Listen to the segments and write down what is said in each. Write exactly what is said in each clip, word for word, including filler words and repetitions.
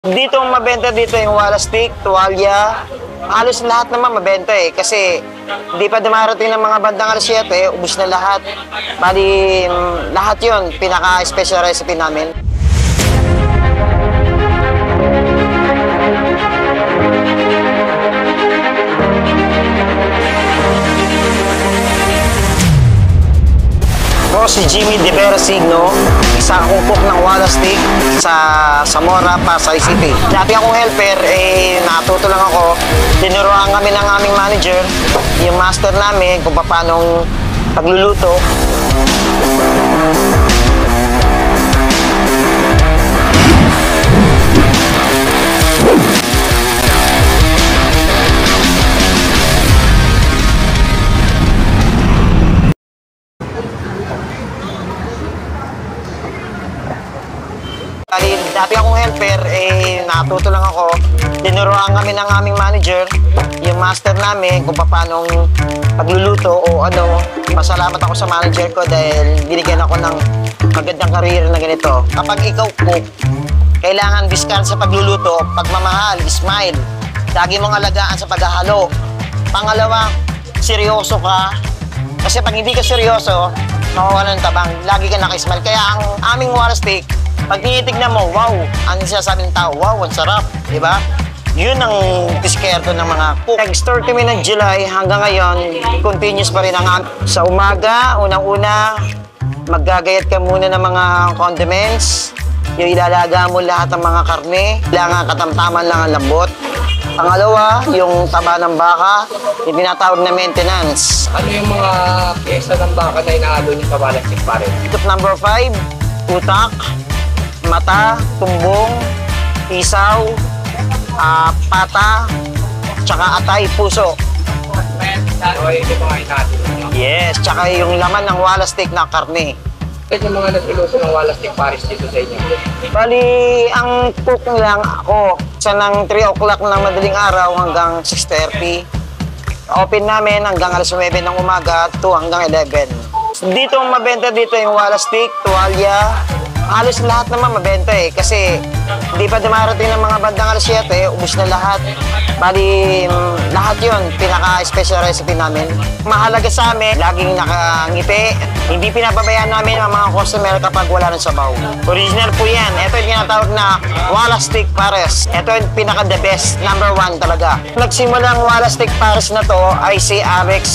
Dito mabenta dito yung Walastik, tuwalya. Halos lahat naman mabenta eh. Kasi hindi pa dumarating ng mga bandang alas siyete, ubus na lahat. Bali, lahat yun, pinaka-special recipe namin. Ako si Jimmy De Vera Signo, isa akong cook ng Walastik sa Zamora, Pasay City. Dati akong helper, eh, natuto lang ako. Tinuruan kami ng aming manager, yung master namin, kung paano pagluluto. Dati akong helper, eh, natuto lang ako. Tinuruan kami ng aming manager, yung master namin, kung paano pagluluto o ano. Pasalamat ako sa manager ko dahil binigyan ako ng magandang career na ganito. Kapag ikaw cook, kailangan discount sa pagluluto, pagmamahal, smile. Lagi mong alagaan sa paghahalo. Pangalawa, seryoso ka. Kasi pag hindi ka seryoso, mawawalan ng tabang. Lagi ka nakismile. Kaya ang aming Walastik, pag tinitignan mo, wow, ano sinasabi ng tao, wow, ang sarap, di ba? Yun ang diskerto ng mga cook. Nag-start kami ng July hanggang ngayon, continuous pa rin ang sa umaga, unang-una, maggagayat ka muna ng mga condiments, yung ilalaga mo lahat ng mga karne, kailangan katamtaman lang ang lambot. Pangalawa, yung taba ng baka, yung tinatawag na maintenance. Ano yung mga pyesa ng baka na inaalo niyo sa Walastik pare? Tip number five, utak, mata, tumbong, isaw, uh, pata, tsaka atay, puso. Yes, tsaka yung laman ng Walastik na karne. Ito yung mga nasiluso ng Walastik Paris dito sa inyo? Bali, ang cook lang ako. Sa ng three o'clock ng madaling araw hanggang six thirty. Open namin hanggang alas nuwebe ng umaga, two hanggang eleven. Dito mabenta dito yung Walastik, tuwalya. Halos lahat naman mabenta eh. Kasi hindi pa dumarating ng mga bandang alas siyete, ubus na lahat. Bali, lahat yun, pinaka-special recipe namin. Mahalaga sa amin, laging nakangiti. Hindi pinapabayaan namin ang mga customer kapag wala ng sabaw. Original po yan. Ito yung tinatawag na Walastik Pares. Ito yung pinaka-the best, number one talaga. Nagsimula ang Walastik Pares na to ay si Alex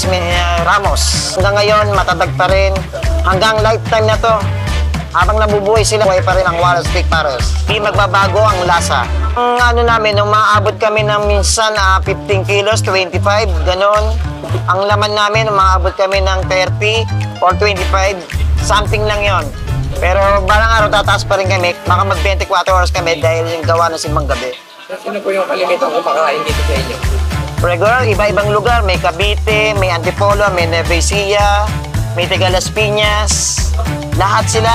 Ramos. Hanggang ngayon, matatag pa rin. Hanggang lifetime na to. Habang nabubuhay sila, buhay pa rin ang Walastik Pares. Hindi magbabago ang lasa. Ang ano namin, nung maabot kami ng minsan uh, fifteen kilos, twenty-five, ganon. Ang laman namin, nung maabot kami ng thirty or twenty-five, something lang yon. Pero balang araw tataas pa rin kami, baka mag twenty-four hours kami dahil yung gawa ng simbang gabi. Sino po yung kalimitang kumakain dito sa inyo? Regular, iba-ibang lugar. May Cavite, may Antipolo, may Nueva Ecija, may Las Piñas. Lahat sila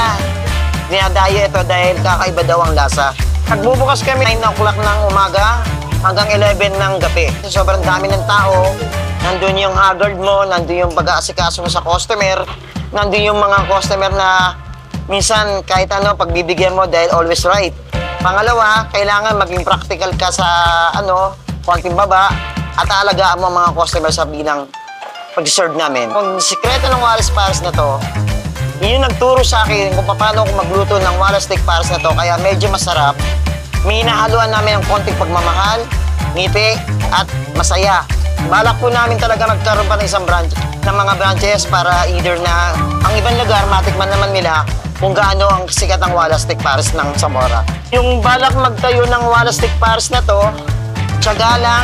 dinadayo ito dahil kakaiba daw ang lasa. Nagbubukas kami nine o'clock ng umaga hanggang eleven ng gabi. Sobrang dami ng tao. Nandun yung haggard mo, nandun yung pag-aasikaso mo sa customer, nandun yung mga customer na minsan kahit ano pagbibigyan mo dahil always right. Pangalawa, kailangan maging practical ka sa ano, konting baba at aalagaan mo ang mga customer sa bilang pag-serve namin. Ang sikreto ng Walastik Pares na to, yun yung nagturo sa akin kung paano ako magluto ng Walastik Pares na to, kaya medyo masarap. May hinahaluan namin ng konting pagmamahal, ngiti, at masaya. Balak po namin talaga magkaroon pa ng isang branch, ng mga branches para either na ang ibang lugar, matikman naman nila kung gaano ang sikat ng Walastik Pares ng Zamora. Yung balak magtayo ng Walastik Pares na to, tiyaga lang,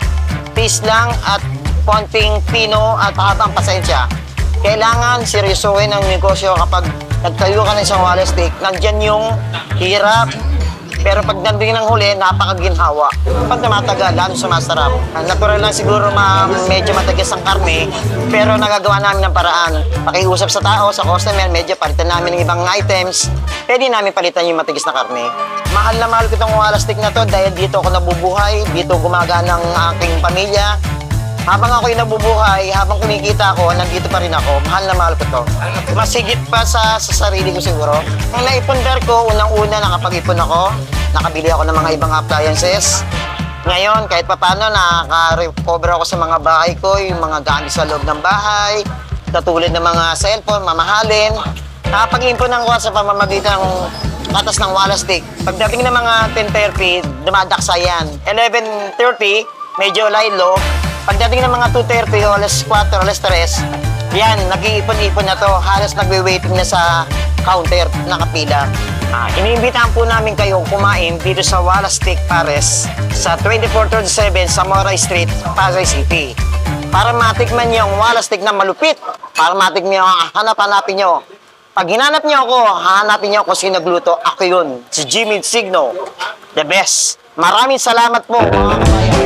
peace lang, at konting pino at habang pasensya. Kailangan seryosohin ang negosyo kapag nagtayo ka ng isang Walastik. Nandyan yung hirap, pero pag nandun ng huli, napakaginhawa. Pag namatagal, lalo sumasarap. Natural lang siguro ma medyo matagas ang karne, pero nagagawa namin ng paraan. Pakiusap sa tao, sa customer, medyo palitan namin ng ibang items. Pwede namin palitan yung matigas na karne. Mahal na mahal ko itong Walastik na to dahil dito ako nabubuhay, dito gumagana ang aking pamilya. Habang ako'y nabubuhay, habang kumikita ako, nandito pa rin ako. Mahal na mahal ko to. Mas higit pa sa, sa sarili ko siguro. Ang naipundar ko, unang-una nakapag-ipon ako. nakabili ako ng mga ibang appliances. Ngayon, kahit papaano, nakaka-recover ako sa mga bahay ko, yung mga gamit sa loob ng bahay, katulad ng mga cellphone, mamahalin. Nakapag-impon ako sa pamamagitan ng katas ng Walastik. Pagdating ng mga ten thirty, dumadaksa yan. eleven thirty, medyo laylo. Pagdating ng mga two thirty, alas kwatro, alas tres, yan, nag-iipon-ipon na to. Halos nagwe-waiting na sa counter, nakapila. Ah, iniimbitahan po namin kayo kumain dito sa Walastik Pares sa twenty-four thirty-seven Zamora Street, Pasay City. Para matikman niyo ang Walastik na malupit. Para matikman niyo, hanap-hanapin niyo. Pag hinanap niyo ako, hahanapin niyo kung sino nagluto. Ako yun, si Jimmy Signo. The best. Maraming salamat po, mga kabayan.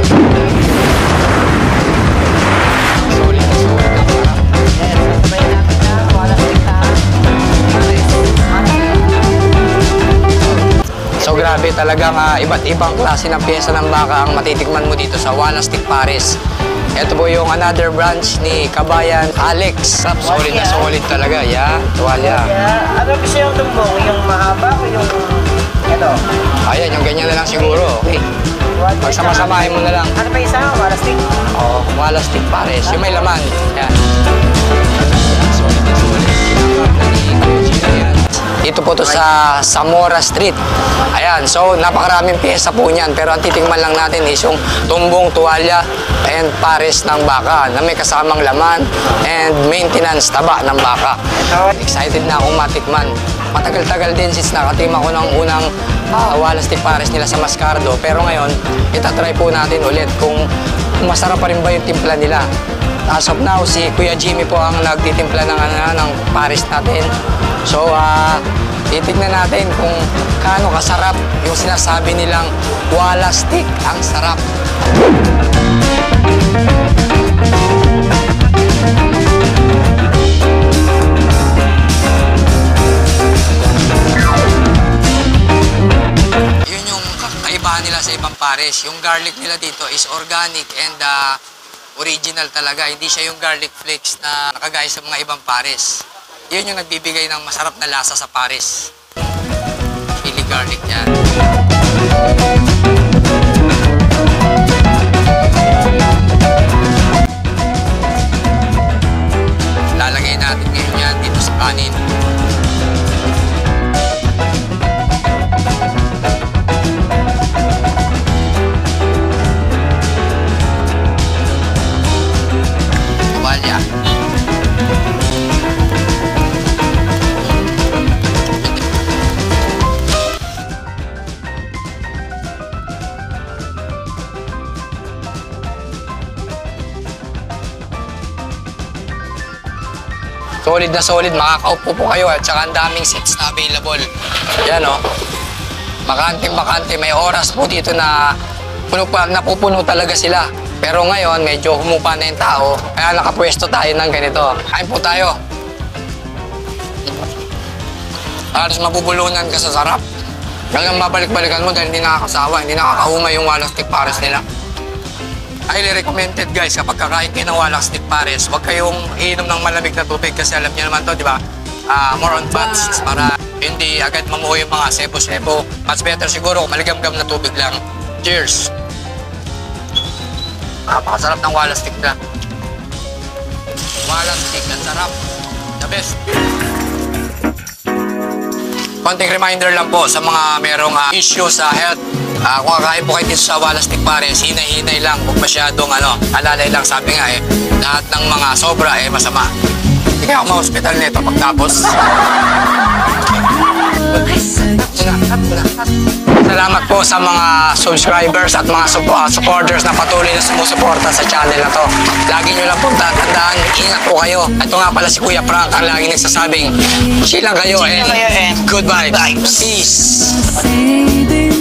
So grabe talagang uh, iba't ibang klase ng pyesa ng baka ang matitikman mo dito sa Walastik Pares. Ito po yung another branch ni Kabayan Alex. Solid na solid talaga, yeah. Tuwalya. Yeah. Ano kasi yung tumbong? Yung mahaba o yung ito? Ayan, yung ganyan na lang siguro. Okay. Pagsama-samahin mo na lang. Ano pa isa? Walastik? Oo, Walastik Pares. Yung may laman. Yan. Solid na solid. Dito po to sa Zamora Street. Ayan, so napakaraming pyesa po niyan. Pero ang titingman lang natin is yung tumbong, tuwalya, and pares ng baka na may kasamang laman and maintenance taba ng baka. Excited na akong matikman. Matagal-tagal din since nakatima ko ng unang uh, Walastik Pares nila sa Maskardo. Pero ngayon, itatry po natin ulit kung masarap pa rin ba yung timpla nila. As of now, si Kuya Jimmy po ang nagtitimpla ng, ano, ng pares natin. So, uh, titignan natin kung kaano kasarap yung sinasabi nilang Walastik. Ang sarap. Yun yung kaibahan nila sa ibang pares. Yung garlic nila dito is organic and uh, original talaga. Hindi siya yung garlic flakes na nakagaya sa mga ibang pares. Yun yung nagbibigay ng masarap na lasa sa pares. Chili garlic yan. Lalagay natin ngayon yan dito sa kanin. Tuwalya. Solid na solid, makakaupo po kayo at saka ang daming seats na available. Yan o. Oh. Bakante-bakante, may oras po dito na puno pa, napupuno talaga sila. Pero ngayon, medyo humupa na yung tao, kaya nakapwesto tayo ng ganito. Kain po tayo. Halos mabubulunan ka sa sarap. Hanggang babalik-balikan mo dahil hindi nakakasawa, hindi nakakahuma yung Walastik Pares nila. Highly recommended guys, kapag kakain kayo ng Walastik Pares, huwag kayong iinom ng malamig na tubig kasi alam niyo naman to, di ba? Uh, more on fats para hindi agad mamuho yung mga sebo-sebo. Much better siguro kung maligam-gam na tubig lang. Cheers! Napakasarap ng Walastik na. Walastik, ang sarap. The best. Konting reminder lang po sa mga merong uh, issue sa health. Uh, kung kakain po kayo dito sa Walastik Pares, hinay-hinay lang, huwag masyadong ano, alalay lang, sabi nga eh, lahat ng mga sobra eh masama. Hindi kaya ako ma-hospital nito pagtapos. Salamat po sa mga subscribers at mga uh, supporters na patuloy na sumusuporta sa channel na to. Lagi nyo lang po tatandaan, ingat po kayo. Ito nga pala si Kuya Frank ang lagi nagsasabing, chill lang kayo and good vibes. Peace!